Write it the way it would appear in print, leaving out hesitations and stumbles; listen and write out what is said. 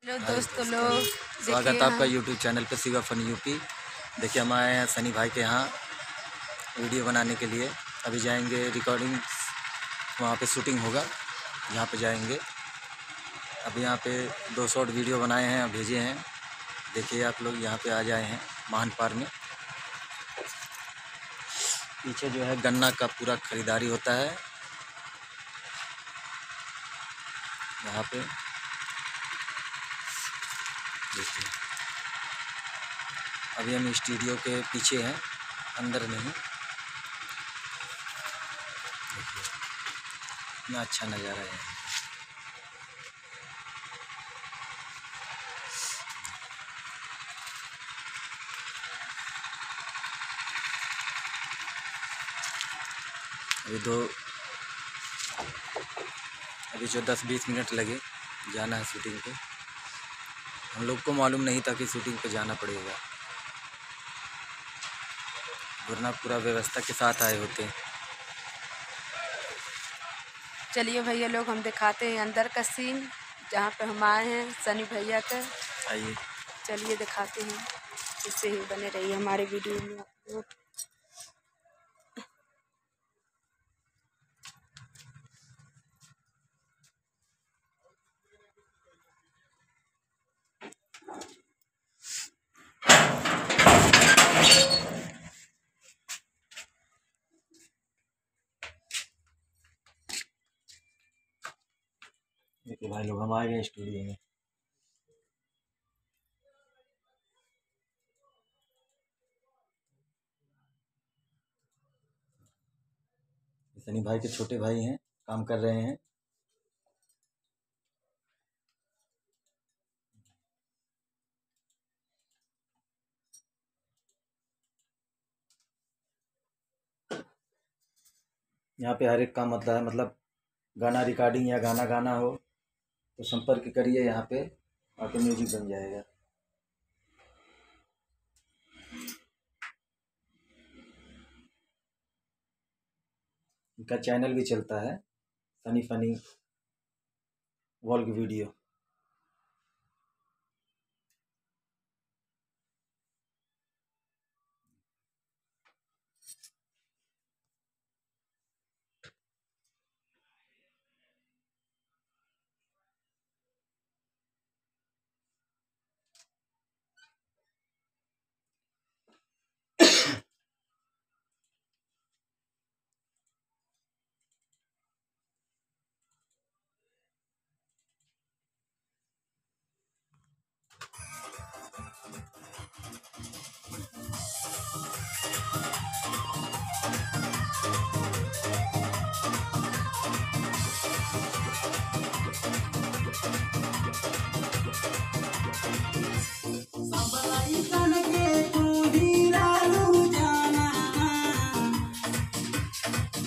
Hello दोस्तों लोग, स्वागत है आपका यूट्यूब चैनल पे शिवा फन यूपी। देखिए हम आए हैं सनी भाई के यहाँ वीडियो बनाने के लिए। अभी जाएंगे रिकॉर्डिंग, वहाँ पे शूटिंग होगा, यहाँ पे जाएंगे। अभी यहाँ पे 2 शॉर्ट वीडियो बनाए हैं, भेजे हैं। देखिए आप लोग यहाँ पे आ जाए हैं महानपार में। पीछे जो है गन्ना का पूरा खरीदारी होता है यहाँ पे। देखिए अभी हम स्टूडियो के पीछे हैं, अंदर नहीं। देखिए इतना अच्छा नज़ारा है। अभी जो 10-20 मिनट लगे, जाना है शूटिंग पे। हम लोग को मालूम नहीं था कि शूटिंग पे जाना पड़ेगा, वरना पूरा व्यवस्था के साथ आए होते। चलिए भैया लोग, हम दिखाते हैं अंदर का सीन जहाँ पे हम आए हैं सनी भैया का। आइए चलिए दिखाते हैं, इससे ही बने रहिए हमारे वीडियो में आप लोग। देखिए भाई लोग, हम आ गए स्टूडियो में। सनी भाई के छोटे भाई हैं, काम कर रहे हैं। यहाँ पे हर एक काम होता है, मतलब गाना रिकॉर्डिंग या गाना गाना हो तो संपर्क करिए, यहाँ पे आके म्यूजिक बन जाएगा। इनका चैनल भी चलता है, Sunny funny vlog video. Somebody